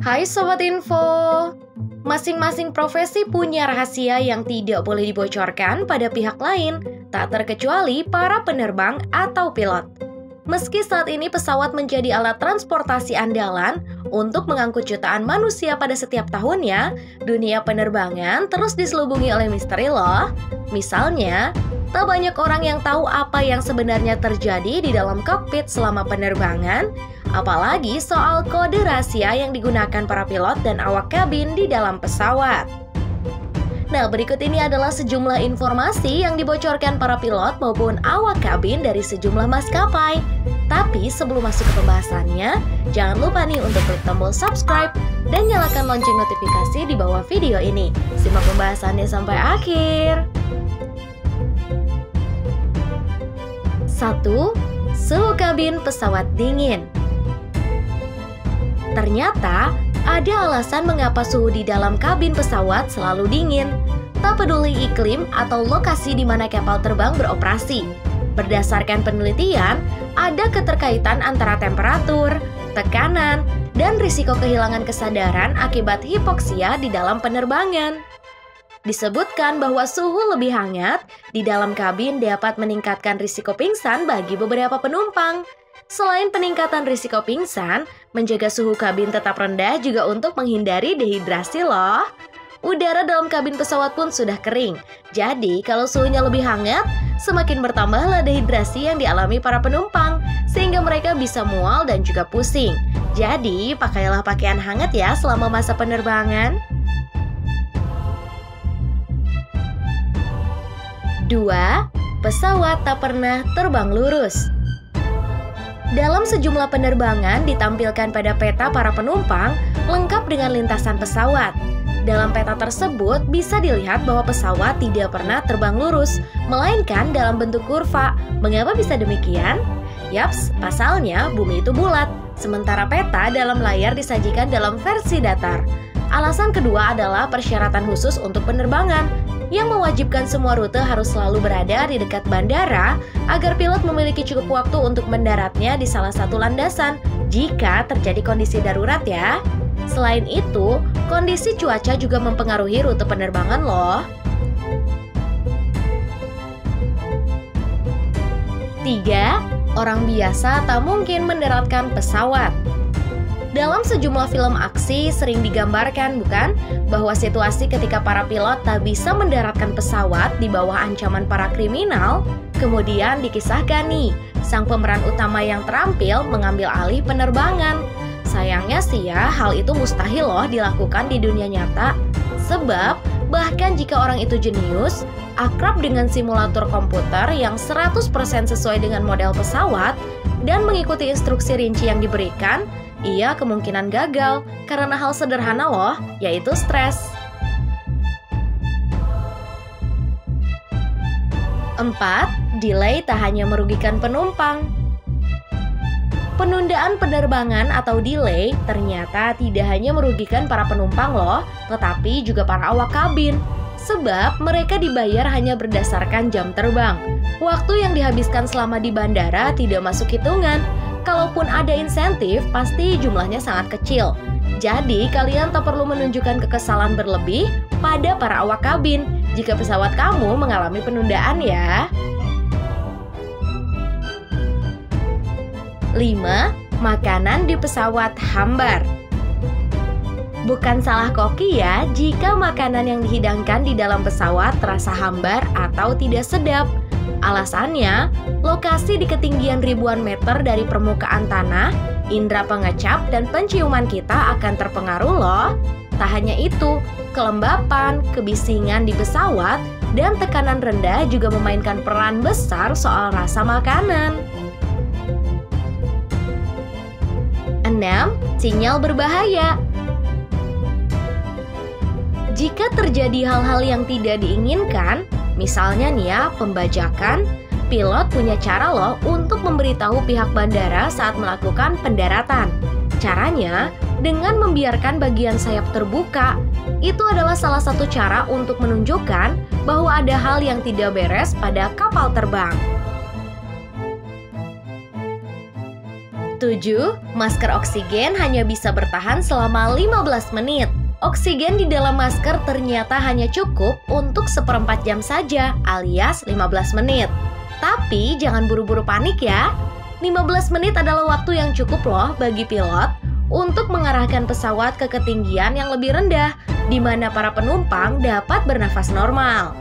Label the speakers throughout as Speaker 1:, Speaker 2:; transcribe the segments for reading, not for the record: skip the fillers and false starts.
Speaker 1: Hai Sobat Info, masing-masing profesi punya rahasia yang tidak boleh dibocorkan pada pihak lain, tak terkecuali para penerbang atau pilot. Meski saat ini pesawat menjadi alat transportasi andalan untuk mengangkut jutaan manusia pada setiap tahunnya, dunia penerbangan terus diselubungi oleh misteri loh. Misalnya, tak banyak orang yang tahu apa yang sebenarnya terjadi di dalam kokpit selama penerbangan, apalagi soal kode rahasia yang digunakan para pilot dan awak kabin di dalam pesawat. Nah, berikut ini adalah sejumlah informasi yang dibocorkan para pilot maupun awak kabin dari sejumlah maskapai. Tapi sebelum masuk ke pembahasannya, jangan lupa nih untuk klik tombol subscribe dan nyalakan lonceng notifikasi di bawah video ini. Simak pembahasannya sampai akhir. 1. Suhu kabin pesawat dingin. Ternyata, ada alasan mengapa suhu di dalam kabin pesawat selalu dingin, tak peduli iklim atau lokasi di mana kapal terbang beroperasi. Berdasarkan penelitian, ada keterkaitan antara temperatur, tekanan, dan risiko kehilangan kesadaran akibat hipoksia di dalam penerbangan. Disebutkan bahwa suhu lebih hangat di dalam kabin dapat meningkatkan risiko pingsan bagi beberapa penumpang. Selain peningkatan risiko pingsan, menjaga suhu kabin tetap rendah juga untuk menghindari dehidrasi loh. Udara dalam kabin pesawat pun sudah kering. Jadi, kalau suhunya lebih hangat, semakin bertambahlah dehidrasi yang dialami para penumpang, sehingga mereka bisa mual dan juga pusing. Jadi, pakailah pakaian hangat ya selama masa penerbangan. 2. Pesawat tak pernah terbang lurus. Dalam sejumlah penerbangan ditampilkan pada peta para penumpang lengkap dengan lintasan pesawat. Dalam peta tersebut bisa dilihat bahwa pesawat tidak pernah terbang lurus, melainkan dalam bentuk kurva. Mengapa bisa demikian? Yaps, pasalnya bumi itu bulat, sementara peta dalam layar disajikan dalam versi datar. Alasan kedua adalah persyaratan khusus untuk penerbangan, yang mewajibkan semua rute harus selalu berada di dekat bandara agar pilot memiliki cukup waktu untuk mendaratnya di salah satu landasan jika terjadi kondisi darurat ya. Selain itu, kondisi cuaca juga mempengaruhi rute penerbangan loh. 3. Orang biasa tak mungkin mendaratkan pesawat. Dalam sejumlah film aksi sering digambarkan, bukan? Bahwa situasi ketika para pilot tak bisa mendaratkan pesawat di bawah ancaman para kriminal. Kemudian dikisahkan nih, sang pemeran utama yang terampil mengambil alih penerbangan. Sayangnya sih ya, hal itu mustahil loh dilakukan di dunia nyata. Sebab, bahkan jika orang itu jenius, akrab dengan simulator komputer yang 100% sesuai dengan model pesawat, dan mengikuti instruksi rinci yang diberikan, ia kemungkinan gagal karena hal sederhana loh, yaitu stres. 4. Delay tak hanya merugikan penumpang. Penundaan penerbangan atau delay ternyata tidak hanya merugikan para penumpang loh, tetapi juga para awak kabin. Sebab mereka dibayar hanya berdasarkan jam terbang. Waktu yang dihabiskan selama di bandara tidak masuk hitungan. Kalaupun ada insentif, pasti jumlahnya sangat kecil. Jadi, kalian tak perlu menunjukkan kekesalan berlebih pada para awak kabin jika pesawat kamu mengalami penundaan ya. 5. Makanan di pesawat hambar. Bukan salah koki ya jika makanan yang dihidangkan di dalam pesawat terasa hambar atau tidak sedap. Alasannya, lokasi di ketinggian ribuan meter dari permukaan tanah, indera pengecap dan penciuman kita akan terpengaruh loh. Tak hanya itu, kelembapan, kebisingan di pesawat, dan tekanan rendah juga memainkan peran besar soal rasa makanan. 6. Sinyal berbahaya. Jika terjadi hal-hal yang tidak diinginkan, misalnya nih ya, pembajakan, pilot punya cara loh untuk memberitahu pihak bandara saat melakukan pendaratan. Caranya, dengan membiarkan bagian sayap terbuka. Itu adalah salah satu cara untuk menunjukkan bahwa ada hal yang tidak beres pada kapal terbang. 7. Masker oksigen hanya bisa bertahan selama 15 menit. Oksigen di dalam masker ternyata hanya cukup untuk 1/4 jam saja, alias 15 menit. Tapi jangan buru-buru panik ya. 15 menit adalah waktu yang cukup loh bagi pilot untuk mengarahkan pesawat ke ketinggian yang lebih rendah, di mana para penumpang dapat bernafas normal.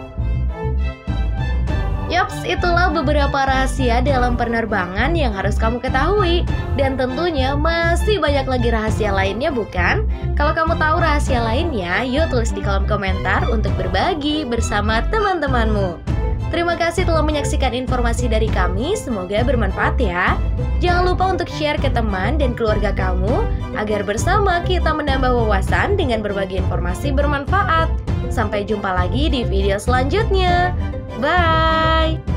Speaker 1: Yaps, itulah beberapa rahasia dalam penerbangan yang harus kamu ketahui. Dan tentunya masih banyak lagi rahasia lainnya, bukan? Kalau kamu tahu rahasia lainnya, yuk tulis di kolom komentar untuk berbagi bersama teman-temanmu. Terima kasih telah menyaksikan informasi dari kami, semoga bermanfaat ya. Jangan lupa untuk share ke teman dan keluarga kamu, agar bersama kita menambah wawasan dengan berbagi informasi bermanfaat. Sampai jumpa lagi di video selanjutnya. Bye!